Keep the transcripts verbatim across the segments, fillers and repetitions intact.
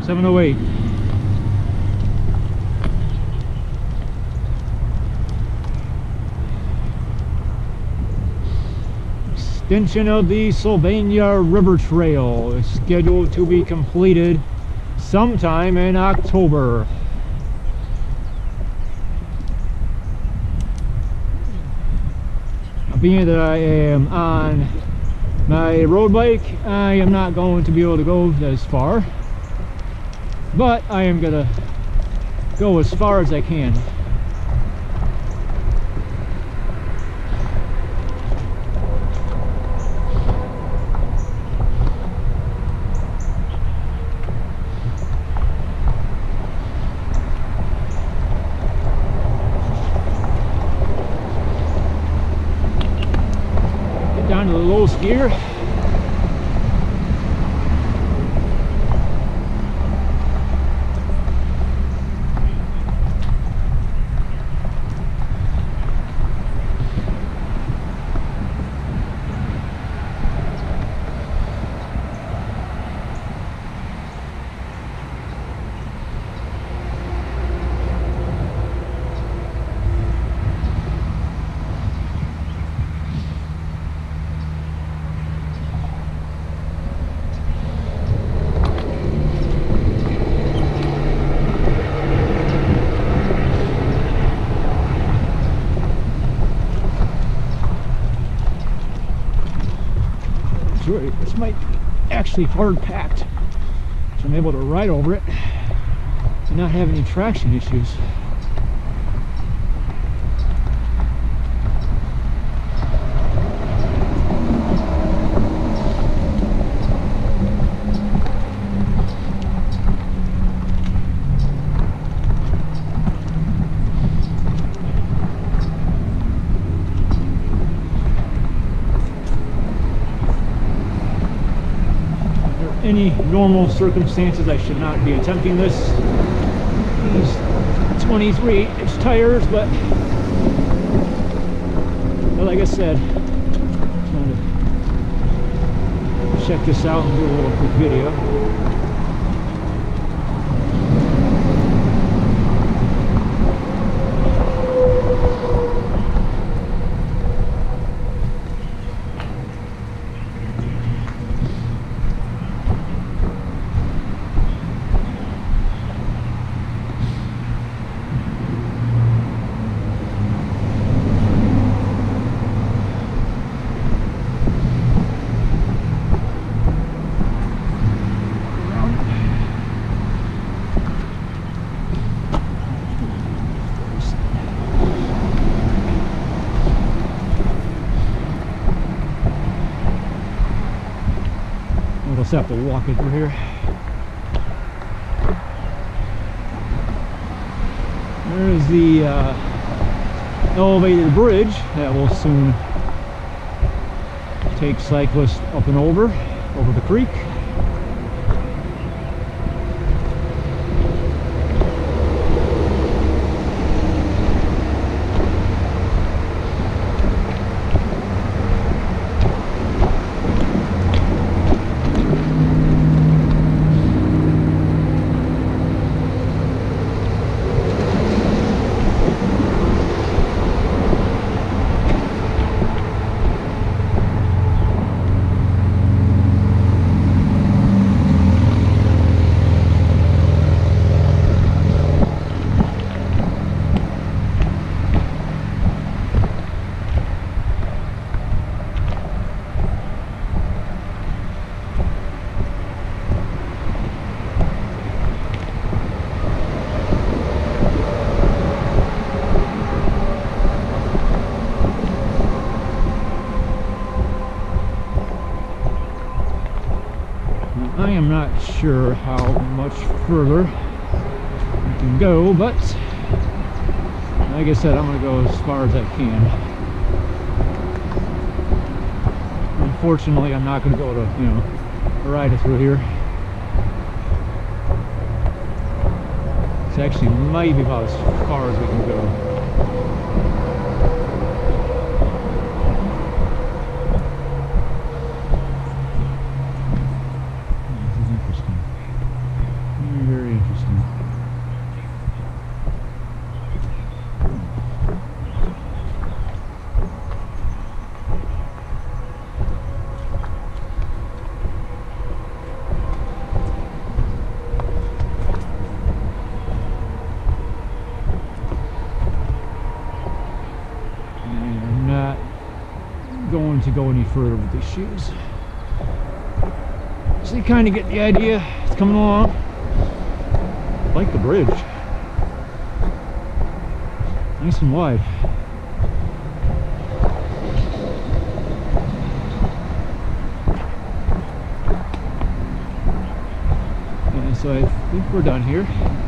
seven oh eight. Extension of the Sylvania River Trail is scheduled to be completed sometime in October. Being that I am on my road bike, I am not going to be able to go as far, but I am gonna go as far as I can. Down to the lowest gear. This might be actually hard packed, so I'm able to ride over it and not have any traction issues. Any normal circumstances, I should not be attempting this. These twenty-three inch tires, but well, like I said, I'm trying to check this out and do a little quick video. We'll just have to walk it through here. There's the uh, elevated bridge that will soon take cyclists up and over, over the creek. I am not sure how much further I can go, but like I said, I'm going to go as far as I can. Unfortunately, I'm not going to go to, you know, ride it through here. It's actually might be about as far as we can go. to go any further with these shoes. So you kind of get the idea. It's coming along. I like the bridge. Nice and wide. And so I think we're done here.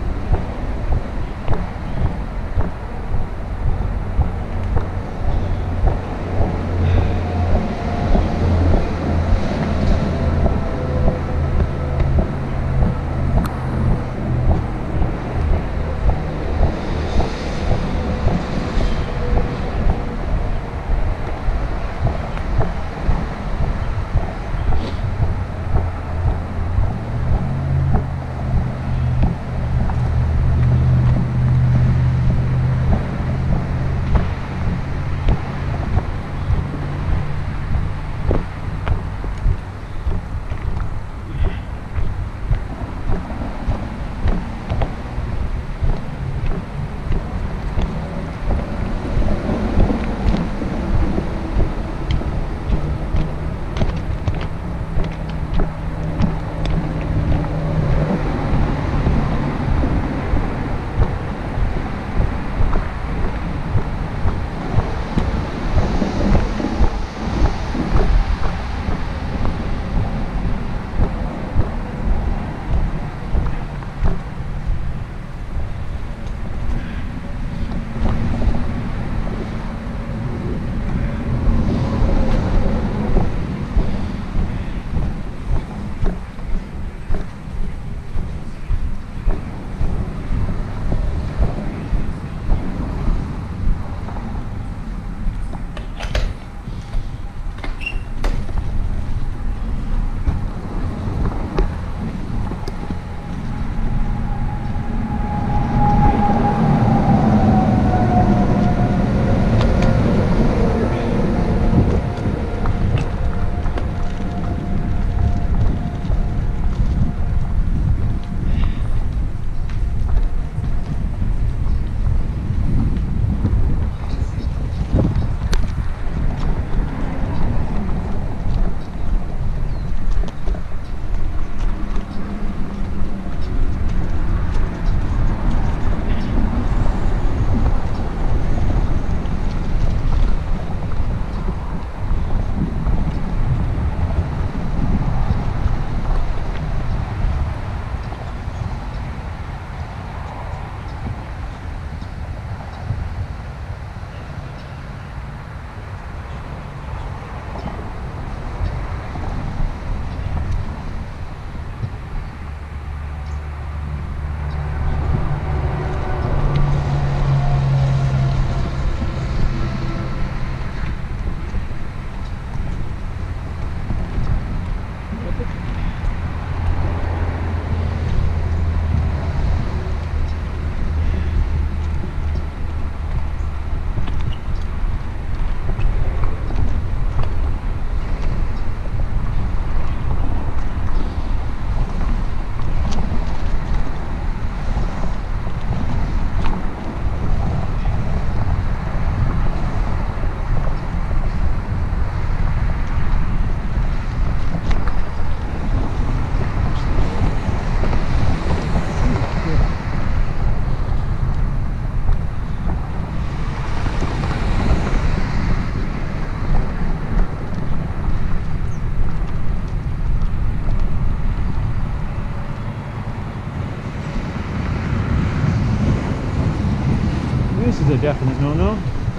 This is a definite no-no.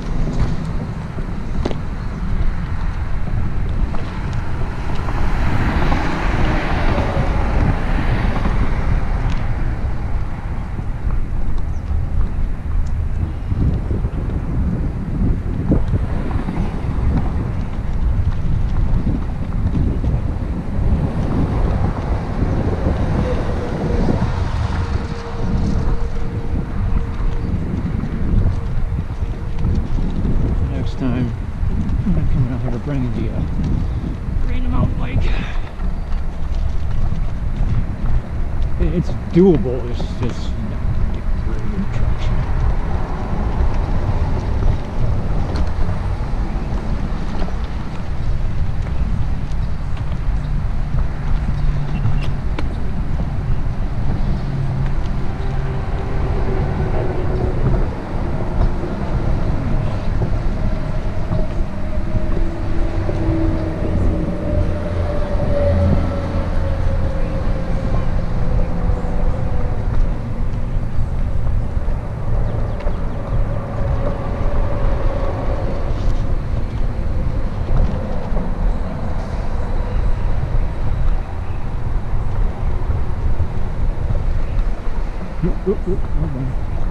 Time I'm gonna come out here to bring the uh, Green Mountain Bike. It's doable, it's just not very good traction. Oop, oop, oop, hold on.